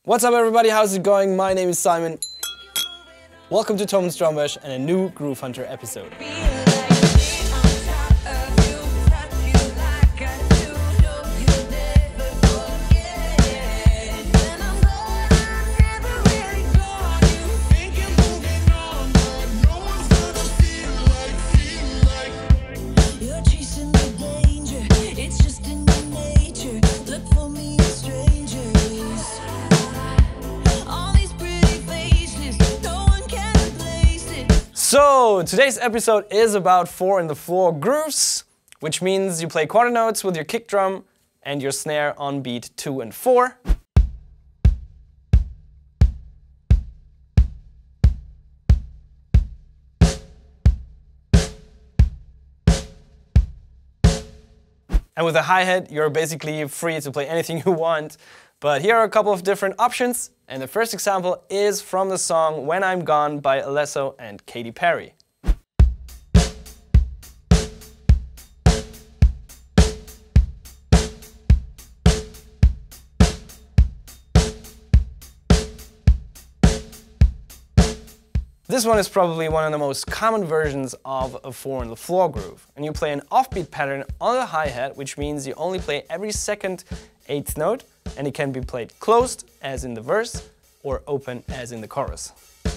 What's up everybody, how's it going? My name is Simon. Welcome to Toman's Drum Bash and a new Groove Hunter episode. So, today's episode is about 4-in-the-floor grooves, which means you play quarter notes with your kick drum and your snare on beat 2 and 4. And with a hi-hat, you're basically free to play anything you want. But here are a couple of different options, and the first example is from the song When I'm Gone by Alesso and Katy Perry. This one is probably one of the most common versions of a 4-in-the-floor groove. And you play an offbeat pattern on the hi-hat, which means you only play every second 8th note, and it can be played closed, as in the verse, or open, as in the chorus.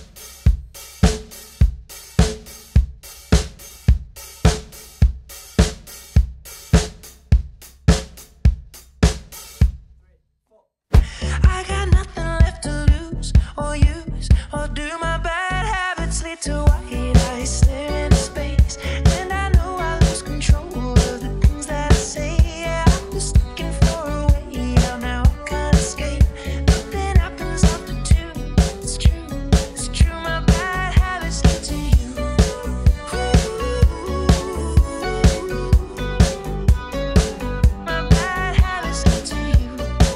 I got nothing left to lose or use, or do my bad habits lead to white eyes stare into space? And I know I lose control of the things that I say. Yeah, I'm just looking for a way out now. I can't escape. Nothing happens after 2. It's true. My bad habits lead to you. My bad habits lead to you.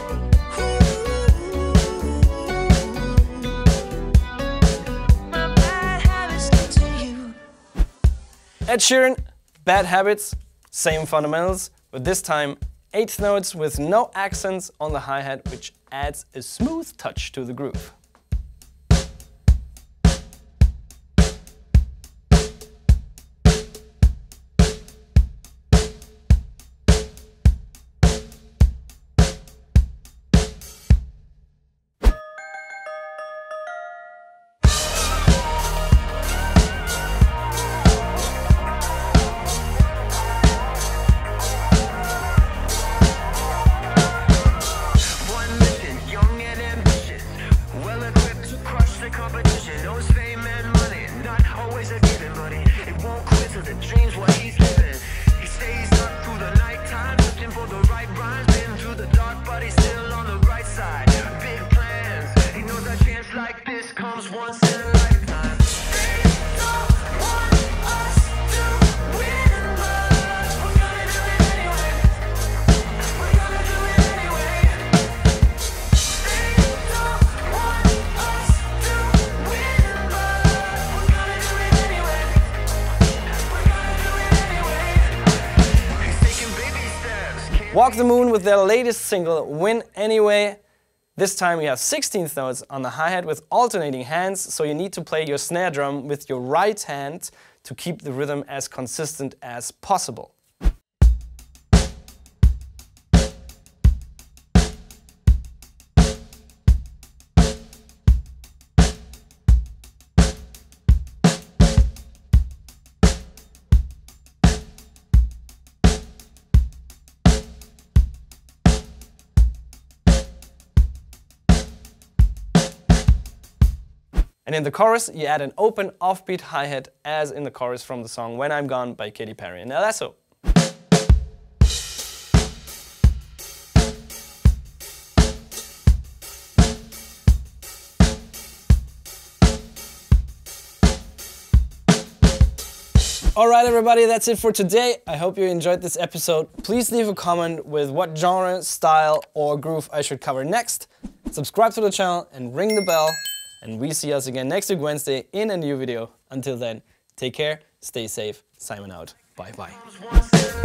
Ed Sheeran, Bad Habits, same fundamentals, but this time 8th notes with no accents on the hi-hat, which adds a smooth touch to the groove. Walk the Moon with their latest single, Win Anyway. This time we have 16th notes on the hi-hat with alternating hands, so you need to play your snare drum with your right hand to keep the rhythm as consistent as possible. And in the chorus, you add an open offbeat hi-hat, as in the chorus from the song When I'm Gone by Katy Perry and Alesso. Alright everybody, that's it for today. I hope you enjoyed this episode. Please leave a comment with what genre, style or groove I should cover next. Subscribe to the channel and ring the bell. And we see us again next week Wednesday in a new video. Until then, take care, stay safe, Simon out. Bye bye.